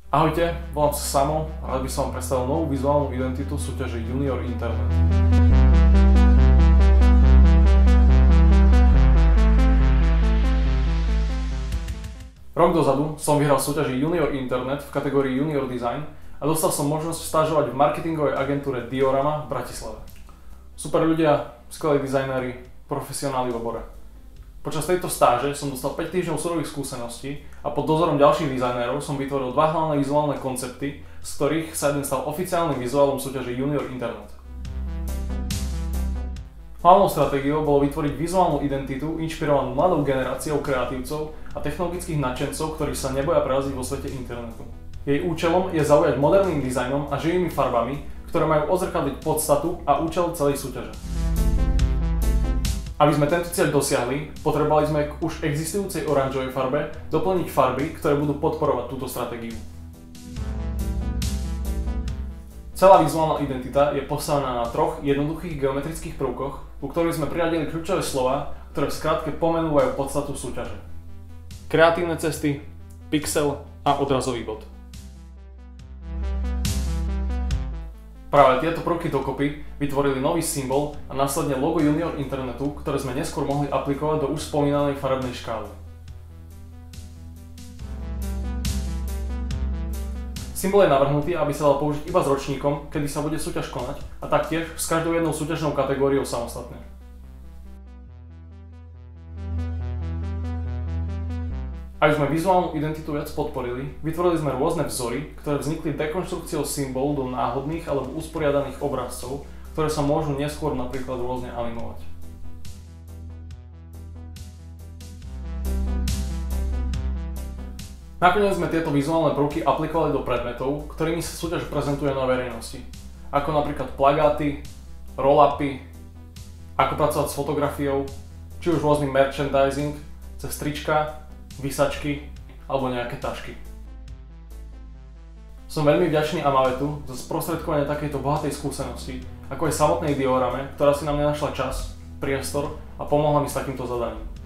Ahojte, volám sa Samo a rád by som vám predstavil novú vizuálnu identitu súťaže Junior Internet. Rok dozadu som vyhral súťaži Junior Internet v kategórii Junior Design a dostal som možnosť stážovať v marketingovej agentúre Diorama v Bratislave. Super ľudia, skvelí dizajnéri, profesionáli v obore. Počas tejto stáže som dostal 5 týždňov surových skúseností a pod dozorom ďalších dizajnérov som vytvoril dva hlavné vizuálne koncepty, z ktorých sa jeden stal oficiálnym vizuálom súťaže Junior Internet. Hlavnou stratégiou bolo vytvoriť vizuálnu identitu inšpirovanú mladou generáciou kreatívcov a technologických nadšencov, ktorí sa neboja preraziť vo svete internetu. Jej účelom je zaujať moderným dizajnom a živými farbami, ktoré majú odzrkadliť podstatu a účel celej súťaže. Aby sme tento cieľ dosiahli, potrebovali sme k už existujúcej oranžovej farbe doplniť farby, ktoré budú podporovať túto stratégiu. Celá vizuálna identita je postavená na troch jednoduchých geometrických prvkoch, u ktorých sme priradili kľúčové slová, ktoré v skratke pomenúvajú podstatu súťaže. Kreatívne cesty, pixel a odrazový bod. Práve tieto prvky dokopy vytvorili nový symbol a následne logo Junior Internetu, ktoré sme neskôr mohli aplikovať do už spomínanej farebnej škály. Symbol je navrhnutý, aby sa dal použiť iba s ročníkom, kedy sa bude súťaž konať, a taktiež s každou jednou súťažnou kategóriou samostatne. Aby sme vizuálnu identitu viac podporili, vytvorili sme rôzne vzory, ktoré vznikli dekonštrukciou symbolu do náhodných alebo usporiadaných obrazcov, ktoré sa môžu neskôr napríklad rôzne animovať. Nakoniec sme tieto vizuálne prvky aplikovali do predmetov, ktorými sa súťaž prezentuje na verejnosti, ako napríklad plagáty, roll-upy, ako pracovať s fotografiou, či už rôzny merchandising, cez trička, vysačky alebo nejaké tašky. Som veľmi vďačný Amavetu za sprostredkovanie takejto bohatej skúsenosti, ako aj samotnej Diorame, ktorá si na mňa našla čas, priestor a pomohla mi s takýmto zadaním.